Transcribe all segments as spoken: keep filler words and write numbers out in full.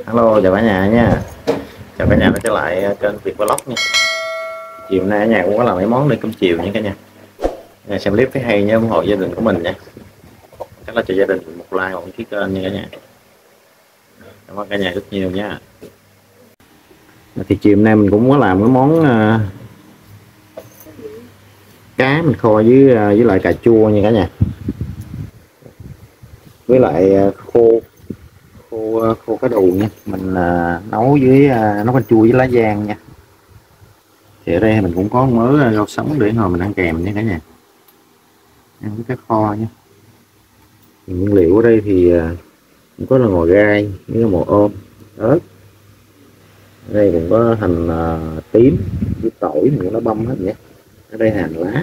Hello, chào cả nhà nha. Chào cả nhà đã trở lại kênh Việt Vlog nha. Chiều nay ở nhà cũng có làm mấy món để cơm chiều nha cả nhà. Nhà xem clip thấy hay nhớ ủng hộ gia đình của mình nha. Chắc là cho gia đình một like một ký kênh nha cả nhà. Cảm ơn cả nhà rất nhiều nha. Thì chiều nay mình cũng có làm cái món uh, cá mình kho với uh, với lại cà chua nha cả nhà. Với lại uh, khô khô khô cá đù nha. Mình uh, nấu với uh, nấu canh chua với lá giang nha. Thì ở đây mình cũng có mớ rau sống để hồi mình ăn kèm nha cả nhà, ăn với cá kho nhé. Nguyên liệu ở đây thì cũng có là ngò gai với mồ ôm, ớt. Ở đây cũng có hành uh, tím với tỏi, mình nó băm hết nhé. Ở đây hành lá.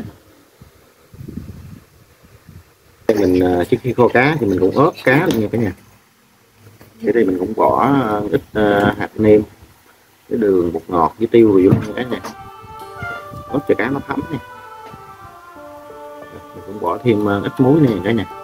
Đây mình uh, trước khi kho cá thì mình cũng ướp cá luôn nha cả nhà. Ở đây mình cũng bỏ uh, ít uh, hạt nêm, cái đường, bột ngọt với tiêu rồi vô nha cả nhà. Ướp cho cá nó thấm nha. Mình cũng bỏ thêm uh, ít muối này cả nhà.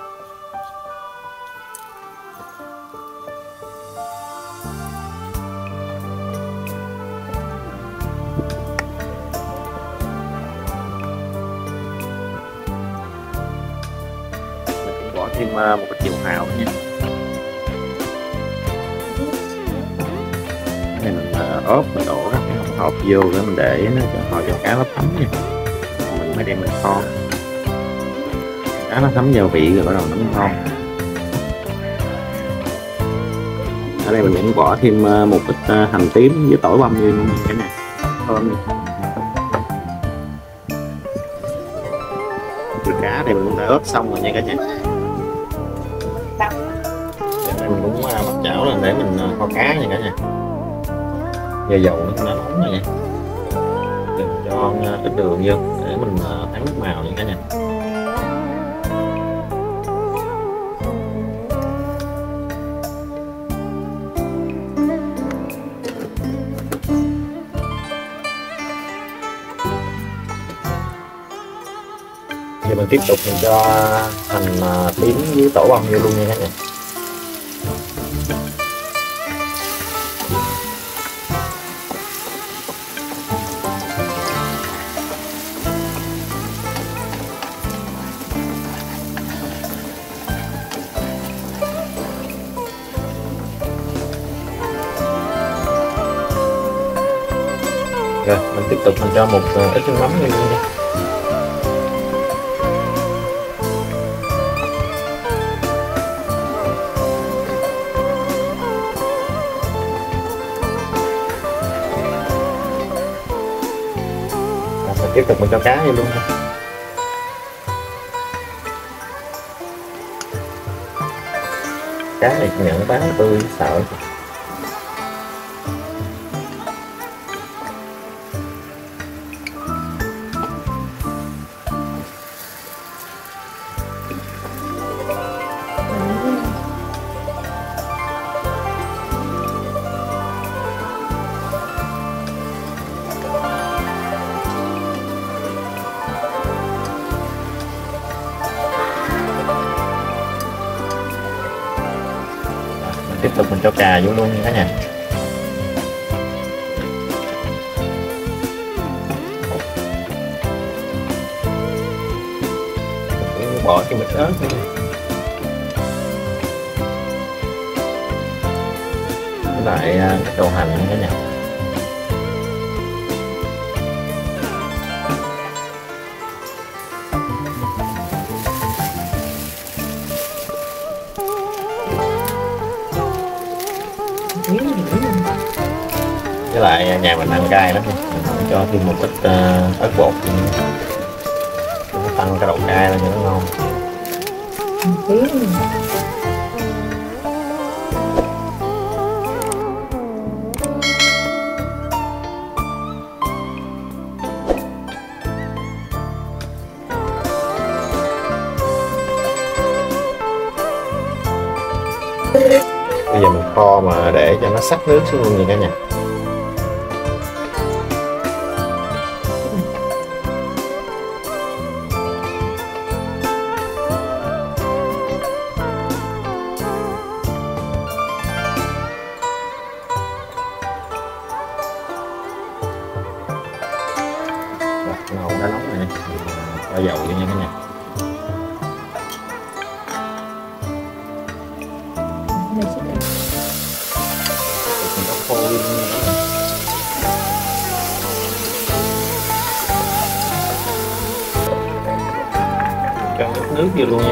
Bỏ thêm một cái chiều hào nha. Đây mình ốp mình đổ cái hộp vô để mình để nó cho hồi cho cá nó thấm nha. Mình mới đem mình kho. Cá nó thấm gia vị rồi bắt đầu nó ngon. Ở đây mình cũng bỏ thêm một ít hành tím với tỏi băm vô luôn cái này. Thơm nha. Từ cá thì mình cũng đã ướp xong rồi nha cả nhà. Đây mình cũng bắt chảo lên để mình kho cá nha cả nhà. Giờ dầu nó đã nóng rồi nha. Đừng cho ít đường vô để mình thắng nước màu nha cả nhà. Giờ mình tiếp tục mình cho hành tím với tỏi băm vô luôn nha cả nhà. Rồi mình tiếp tục mình cho một ít nước mắm vô luôn nha. Tiếp tục mình cho cá vô luôn nha. Cá này nhận bán tươi sợ. Tiếp tục mình cho cà vô luôn nha cả nhà. Bỏ cái mít ớt nữa. Với lại cái đầu hành nha cả nhà. Với lại nhà mình ăn cay lắm nha, mình cho thêm một ít uh, ớt bột nó tăng cái độ cay lên cho nó ngon. Bây giờ mình kho mà để cho nó sắc nước xuống luôn nha cả nhà. cho dầu vô nha cả nhà. Nó khô luôn nha. Cho chút nước vô luôn nha.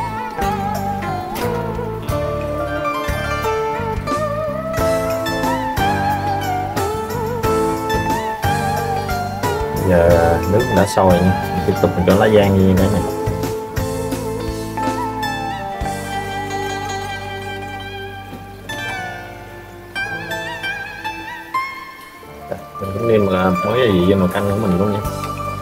Giờ nước đã sôi nha, tiếp tục mình cho lá giang như thế này. Mình cũng nêm là mối gì vô nồi canh của mình luôn nha.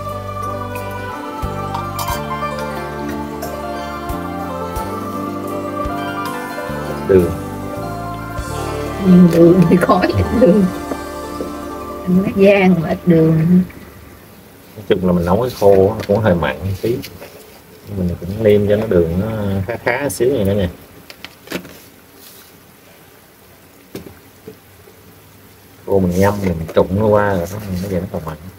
Đường. Nhiều đường thì khỏi ít đường. Lá giang mà ít đường. Nói chung là mình nấu cái khô cũng hơi mặn một tí, mình cũng nêm cho nó đường nó khá khá xíu này nữa nha. Khô mình ngâm mình trụng nó qua rồi nó nó về nó còn mặn.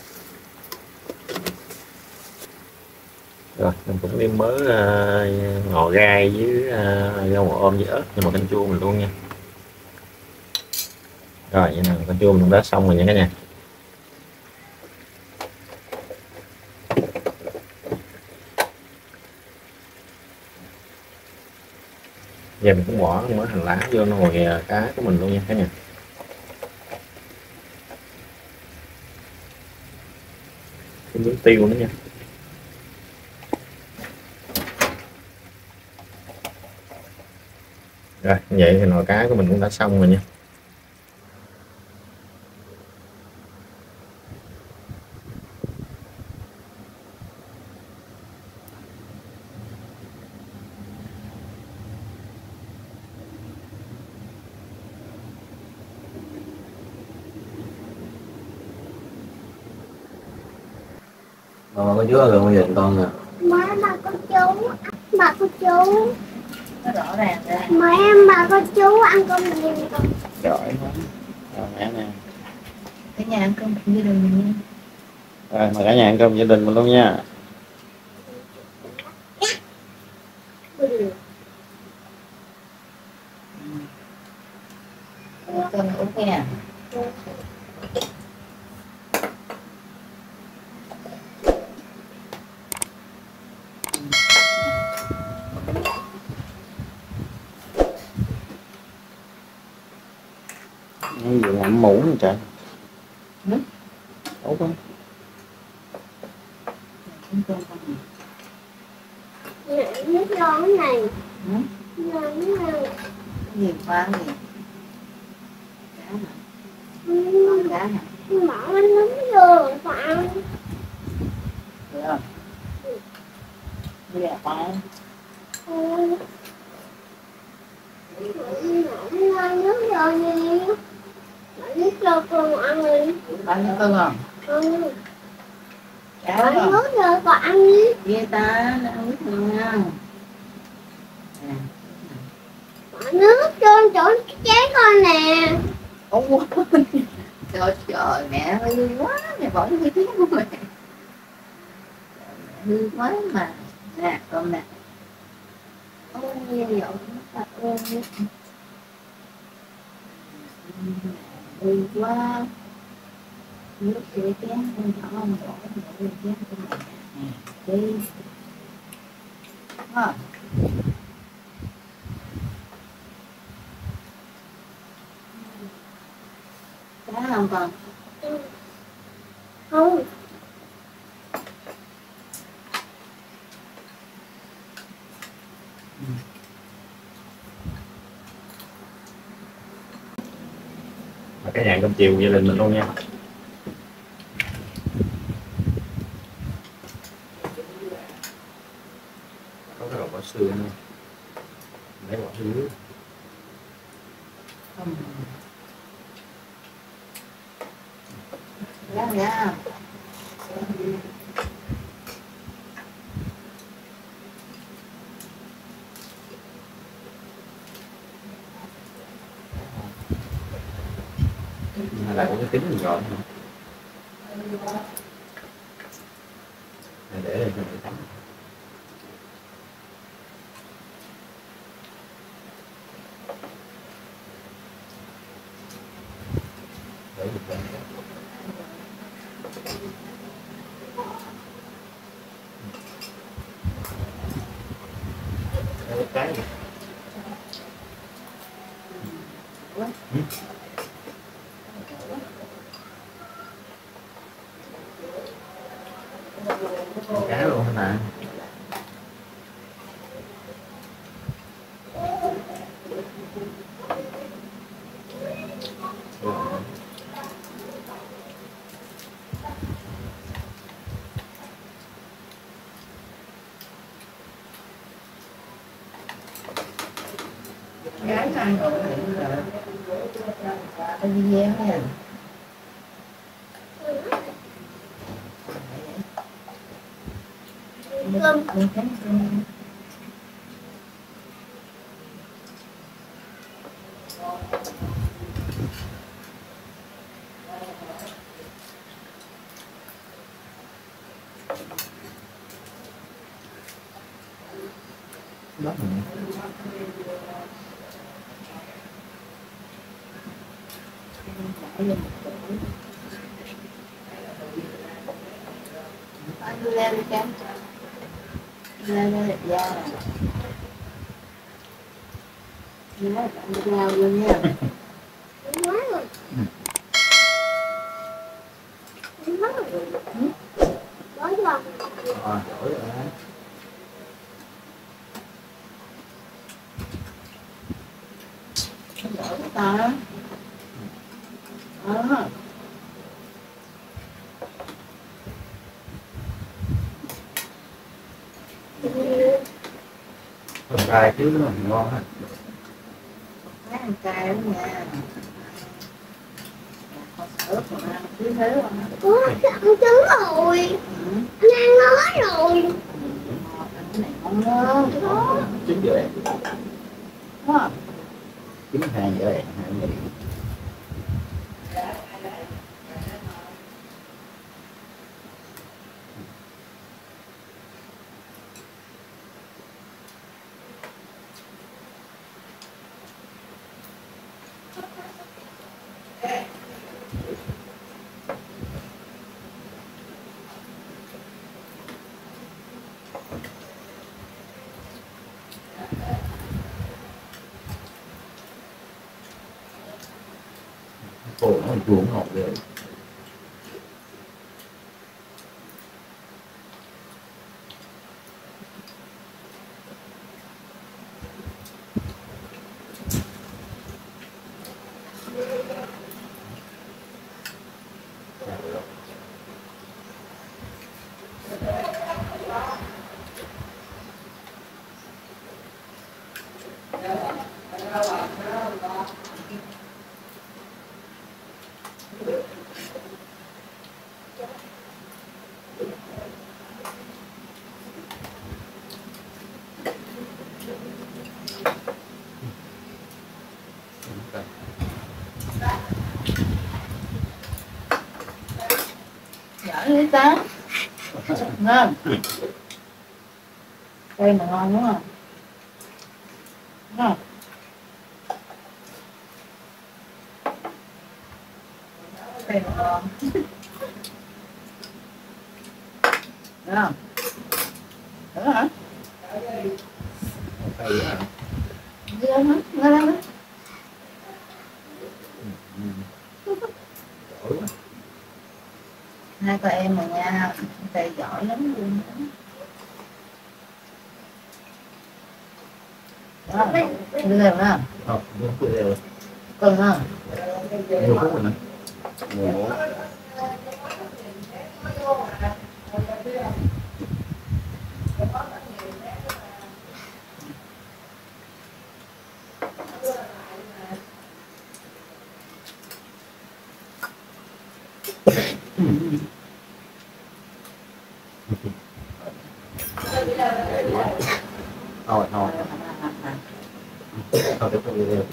Rồi mình cũng nêm mớ uh, ngò gai với uh, rau ngò om với ớt nhưng mà canh chua mình luôn nha. Rồi vậy nè, canh chua mình đã xong rồi nha cả nhà. Giờ mình cũng bỏ mớ hành lá vô nồi cá của mình luôn nha cả nhà. Cái miếng tiêu nữa nha. Rồi vậy thì nồi cá của mình cũng đã xong rồi nha. Ờ, có chú gần bao giờ con nè. Má bà có chú, bà có chú. Nó rõ ràng ra. Mời em bà có chú ăn cơm gì con. Giỏi quá. Rồi mẹ nè. Cả nhà ăn cơm cùng gia đình nha. Rồi mời cả nhà ăn cơm gia đình mình luôn nha. Cơm ok nè. Cái gì ngậm muỗng vậy trời. Ừ? Tốt quá. Nè, nước ngon này. Ừ? Ngon ngon. Nhiều quá gì? Cá hả? Ừ. Con cá hả? Bỏ bánh nấm vô và ăn. Được không? Đẹp quá. Ừ. Ngon nước rồi nè. Bỏ nước cho con ăn đi. Ăn cơm không? Ừ. Cá Bỏ không? nước rồi con ăn đi. Ghê ta, nó ăn nước nha. Nè. Bỏ nước cho chỗ cái chén con nè. Ôi, trời trời, mẹ hư quá, mẹ bỏ cái tiếng của mẹ. Hư quá mà. Nè, con nè. Ôi, dậu nó ơi. Hư quá. Nước rửa chén con nhỏ không bỏ rửa chén con mẹ. Nè, đi. Đúng không? Cá không con? Ừ. Không. Và cả nhà ăn cơm chiều gia đình mình luôn nha. Có cái đồ bỏ xương nha. Lấy bỏ xương. Không. Dạ, dạ. Hay là có cái tính gì gọi để để đây cho người tắm. Để được lên. Đây cái gì? Ừ. Cá luôn hả bạn? Gái ăn rồi ăn video nha. Cơm. Mình chấm cơm. Đó mình Anh đưa lên chấm. Lên lên đẹp da nè. Như đó bạn được nào luôn nha. Quá rồi. Quá rồi. Quá rồi. à, giỏi rồi đó. Nó giỏi quá ta. Đó. Con trai chứ nó ngon ha. Mấy ăn cay lắm nha. Con sợ còn ăn cứ thế không? Ủa, ăn trứng rồi. Ừ. Anh ăn nói rồi. Ăn cái này ngon hơn. Trứng dở đẹp. Đúng không? Trứng hai dở đẹp. Hai dở đẹp. Ồ, nó chua ngọt ghê. Giỏi lý tá. Ngon. Đây mà ngon đúng không? Đúng không? Đây mà ngon. Đúng không? Đúng hả? Tay dữ hả? Đi đâu hả? Nghe đâu hả? Giỏi quá. Hai con em mà nha, thầy giỏi lắm luôn đó. Đó, đưa lên đó. Không, nó cứ đều. Cưng ha. Nhiều phút rồi nè. Mười bốn. Thôi thôi. Thôi để tôi đi đều.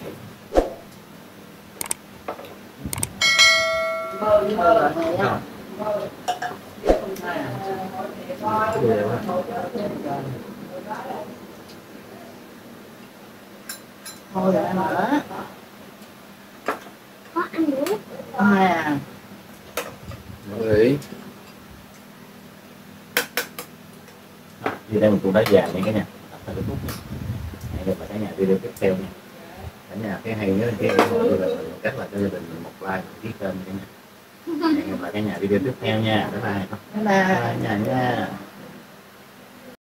Mơ mơ rồi nha. Phút đều á. Thôi rồi ăn nữa. Có ăn nữa. À, Người đi đây một cục đá vàng nha cả nhà. Hẹn gặp lại cả nhà video tiếp theo nha. Cả nhà cái hay nhớ cái ủng hộ cho mình bằng cách là cho gia đình mình một like, một ký kênh cả nhà. Hẹn gặp lại cả nhà video tiếp theo nha. Bye bye. bye bye. Bye nhà nha.